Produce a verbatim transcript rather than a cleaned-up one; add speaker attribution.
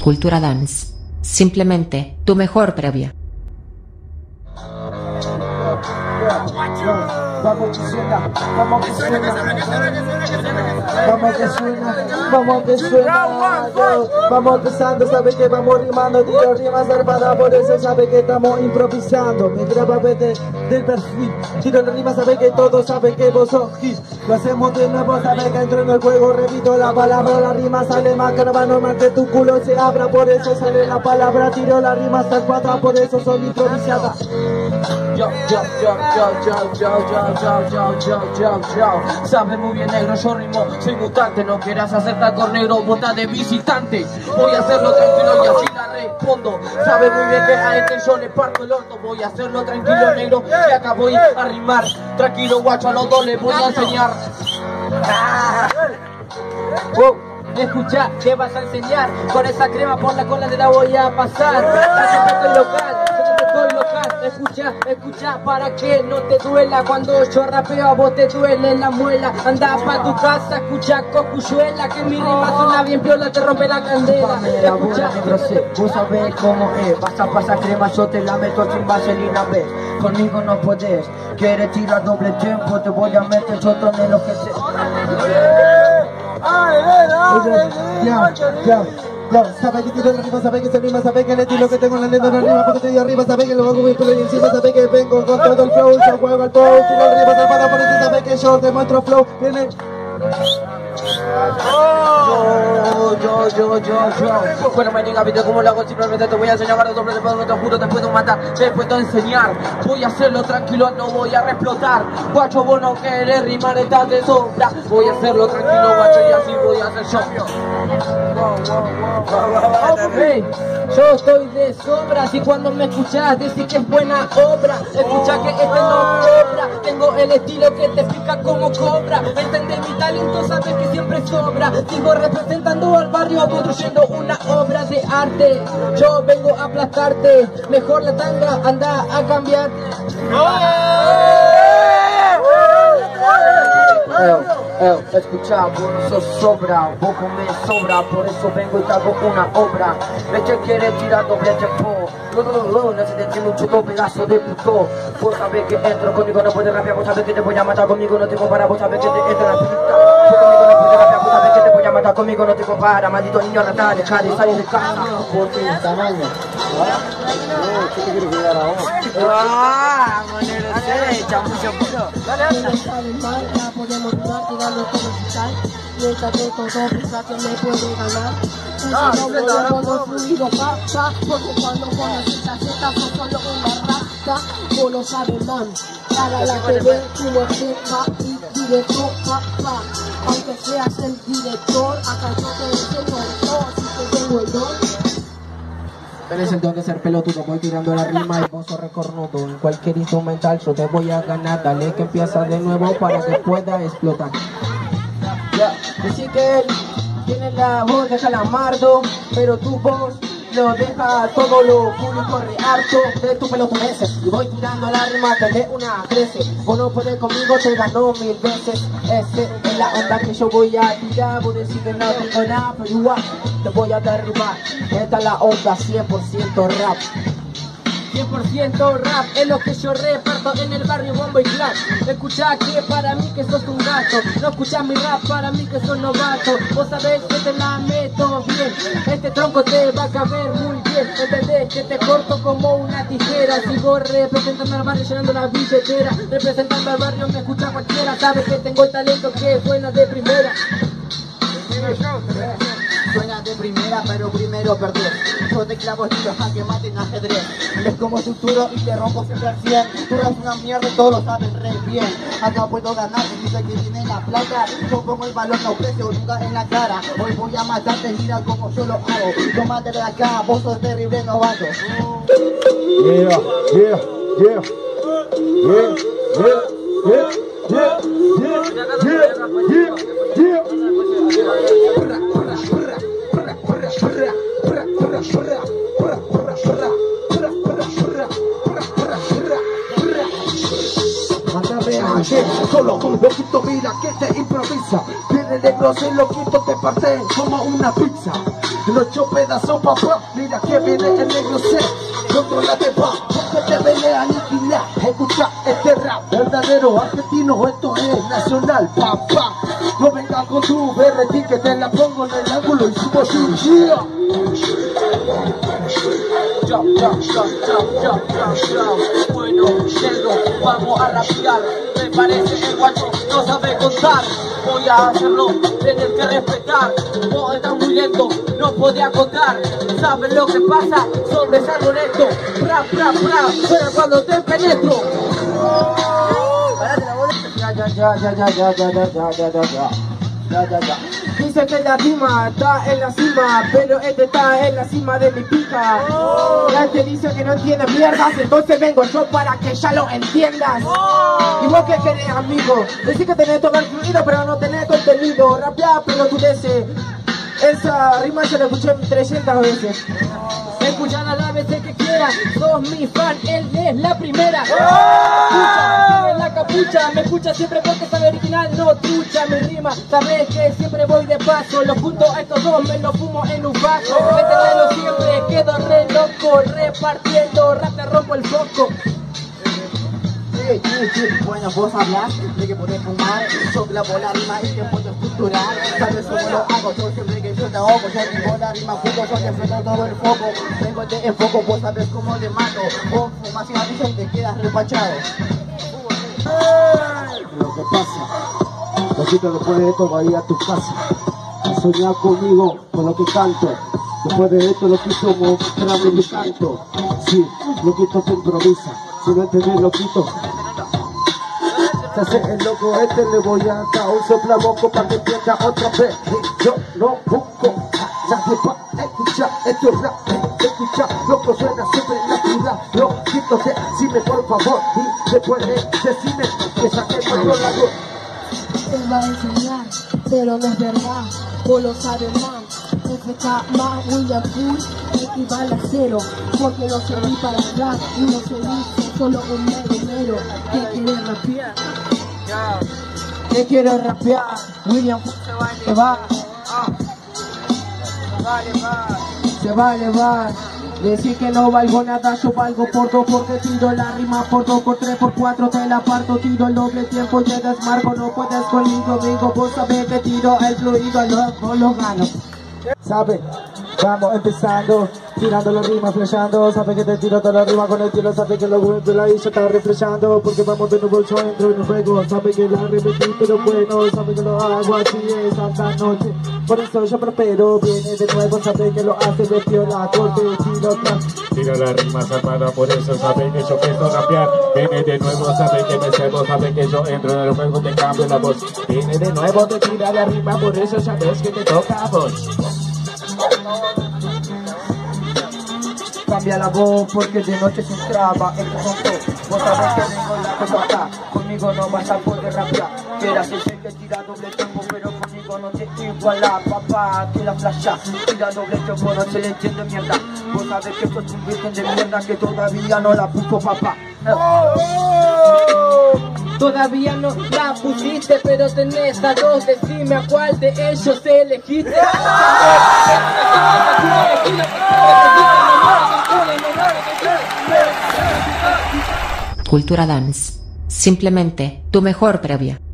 Speaker 1: Cultura Dance. Simplemente, tu mejor previa.
Speaker 2: Vamos que suena, vamos que suena, vamos que suena, vamos que suena, yo, vamos empezando, sabe que vamos rimando, tiro rimas armadas, por eso sabe que estamos improvisando, me graba desde del perfil, tiro la rima, sabe que todos saben que vos sos hit, lo hacemos de nuevo, sabe que entro en el juego, repito la palabra, la rima sale más carva, normal que tu culo se abra, por eso sale la palabra, tiro la rima hasta el cuatro, por eso son improvisadas. Yo, yo, yo, yo, yo, yo, yo, yo, yo, yo, yo, yo. Sabes muy bien negro, yo rimo, soy mutante. No quieras aceptar con negro, bota de visitante. Voy a hacerlo tranquilo y así la respondo. Sabes muy bien que a este yo le parto el orto. Voy a hacerlo tranquilo negro, y acá voy a rimar. Tranquilo guacho, a los dos les voy a enseñar. Ah. Wow. Escucha, ¿qué vas a enseñar? Con esa crema por la cola te la voy a pasar. Estoy local, estoy local. Escucha, escucha, para que no te duela. Cuando yo rapeo a vos te duele la muela. Anda pa' tu casa, escucha cocuyuela, que mi rima suena bien piola, te rompe la candela. Escucha, negro, sé, vos sabés cómo es. Vas a pasar crema, yo te la meto sin vaselina, ves. Conmigo no podés, quieres tirar doble tiempo, te voy a meter choto en lo que sé. Ya, ya, ya, sabe que tiro la rima, sabe que se rima, sabe que le tiro que tengo en la lenta no rima porque estoy de arriba, sabe que lo hago muy pelo y encima sabe que vengo con todo el flow, yo juego al flow, tiro la rima salvada por eso sabe que yo te muestro flow, viene. Yo, yo, yo, yo, yo. Bueno, me diga, viste cómo lo hago, simplemente te voy a enseñar para doble, después te juro, te puedo matar, te puedo enseñar. Voy a hacerlo tranquilo, no voy a reexplotar. Guacho, vos no querés rimar, estás de sobra. Voy a hacerlo tranquilo, guacho, y así voy a hacer yo. Hey, yo estoy de sobra, si cuando me escuchás decís que es buena obra. Escucha que este no cobra, tengo el estilo que te pica como cobra. Entendés mi talento, sabes que siempre sobra. Sigo representando al barrio, construyendo una obra de arte. Yo vengo a aplastarte, mejor la tanga, anda a cambiar. Eh, eh, escucha, vos no sos sobra, vos comés sobra, por eso vengo y te hago una obra. Leche quiere tirar doble tiempo, no, no, no, no, no se te entiende un chuto pedazo de puto. Vos sabés que entro, conmigo no puedes rapear, vos sabés que te voy a matar, conmigo no te compara, vos sabés que te entra la pista. Conmigo no puedes rapear, vos sabés que te voy a matar, conmigo no te compara, maldito niño rata, deja de salir de casa. Por tu tamaño. ¿Qué te quieres quedar ahora? Ah, manero, sí, chamucho puro. Dale, dale. Podemos jugar, tirarlo todo cristal. Mientras que con dos pistas que me puede ganar. No voy a poner fluido, pasa. Porque cuando pones esa zeta son solo una rasta. Vos lo sabes, man. Para la T V, tú lo sepas y director, papá. Aunque seas el director, acá yo te enseño todo. Si te tengo el don. Tenés el don de ser pelotudo, voy tirando la rima y vos sos recornudo. En cualquier instrumental yo te voy a ganar. Dale que empieza de nuevo para que pueda explotar. Ya, decí que él tiene la voz de calamardo, pero tu voz lo deja todo lo público re harto de tu pelotudeces. Y voy tirando la rima que de una crece. Vos no podés conmigo, te ganó mil veces. Ese es la onda que yo voy a tirar. Vos decís que no tengo nada, pero igual te voy a derribar. Esta es la onda cien por ciento rap. cien por ciento rap es lo que yo reparto en el barrio Bombo y Clap. Escuchá que para mí que sos un gato, no escuchás mi rap para mí que sos novato. Vos sabés que te la meto bien, este tronco te va a caber muy bien. Entendés que te corto como una tijera. Sigo representando al barrio llenando la billetera. Representando al barrio me escucha cualquiera. Sabes que tengo el talento que suena de primera. Suena de primera, pero primero perdés. Yo te clavo estilo a que maten ajedrez. Es como suturo y te rompo siempre al cien. Tú eres una mierda y todos lo saben re bien. Acá puedo ganar, dice que tiene la plata. Yo pongo el balón, no precio nunca en la cara. Hoy voy a matarte, mira como yo lo hago. Tómate de acá, vos sos terrible novato. Yeah, yeah, yeah. Yeah, yeah, yeah, yeah, yeah, yeah, yeah, yeah. Solo con loquito mira que te improvisa. Viene de closet loquito te parte como una pizza.
Speaker 3: los ocho pedazos, papá. Mira que viene el negro C. Contrólate, pa, porque te viene a aniquilar. Escucha este rap verdadero argentino, esto es nacional, papá. No vengas con tu B R T que te la pongo en el ángulo y subo sin día.
Speaker 2: Chao, chao, chao, chao, chao, chao, chao. Bueno, negro, vamos a rapear. Me parece el guacho no sabe contar. Voy a hacerlo, tienes que respetar. Vos estás muy lento, no podía contar. ¿Sabes lo que pasa? Sobre San Loreto. Pra, pra, pra, pero cuando te penetro.
Speaker 3: Ya, ya, ya, ya, ya, ya, ya, ya, ya, ya, ya. Ya, ya, ya.
Speaker 2: Dice que la rima está en la cima, pero este está en la cima de mi pica. Oh. Ya te dice que no entiende mierdas, entonces vengo yo para que ya lo entiendas. Oh. ¿Y vos qué querés, amigo? Decís que tenés todo el fluido, pero no tenés contenido. Rapeá, pero tú deces. Esa rima se la escuché trescientas veces. Escuchala las veces que quieras, sos mi fan, él es la primera. Escucha, en la capucha, me escucha siempre porque sabe original, no trucha mi rima. Sabes que siempre voy de paso, los juntos a estos dos me los fumo en un vaso. Métetelo siempre, quedo re loco, repartiendo rap te rompo el foco.
Speaker 3: Sí, sí, sí, bueno, vos hablas de que podés fumar, sopla por la rima y tiempo de cultural. Sabes cómo lo hago, yo siempre que yo te ahogo, yo tengo la rima junto, yo te enfrento todo el foco. Tengo el de enfoco, vos sabes cómo te mato. O fumas y avisas y te quedas repachado. Lo que pasa, poquito después de esto va a ir a tu casa a soñar conmigo con lo que canto. Después de esto lo quito mostrarme mi canto. Sí, lo quito se improvisa, si no entendés lo quito. Se hace el loco este, le voy a dar un soplamoco para que entienda otra vez. Y yo no busco nadie para escuchar esto es rap. Escucha, loco suena siempre en la ciudad. Lo quito, decime por favor y después de decime que saqué por los lados.
Speaker 4: Te va a enseñar, pero no es verdad, vos lo sabes mal. F K más William Full equivale a cero, porque no serví para rap y no serví solo un mero mero que quiere rapear.
Speaker 2: ¿Qué quiero rapear? William Full se va a elevar. Ah. Se va a elevar. Se va a elevar. Decir que no valgo nada, yo valgo por dos porque tiro la rima por dos, por tres, por cuatro, te la parto, tiro el doble tiempo, te desmarco, no puedes conmigo, amigo, vos sabés que tiro el fluido, luego lo gano.
Speaker 3: ¿Sabe? Vamos empezando, tirando la rima, flashando. Sabe que te tiro toda la rima con el tiro. Sabe que lo vuelvo la hizo, está reflejando. Porque vamos de nuevo, yo entro en un juego. Sabe que la repetí, pero bueno. Sabe que lo hago así esta noche. Por eso yo prospero, viene de nuevo. Sabe que lo hace, vestió la corte, tiro atrás.
Speaker 5: Tira la rima zarpada, por eso sabe que yo pienso rapear. Viene de nuevo, sabe que me cebo, sabe que yo entro en el juego, te cambio la voz. Viene de nuevo, te tira la rima, por eso sabes que te toca a vos.
Speaker 2: Cambia la voz porque de noche se traba el conjunto. Vos sabés que vengo la cosa acá, conmigo no vas a poder rapear. Quieras decir que tira doble tiempo, pero conmigo no te iguala, papá. Que la flasha, tira doble tiempo, no se le entiende mierda. Vos sabés que sos un virgen de mierda que todavía no la puso papá. Todavía no la pusiste, pero tenés a dos, decime a cuál de ellos elegiste.
Speaker 1: Cultura Dance. Simplemente, tu mejor previa.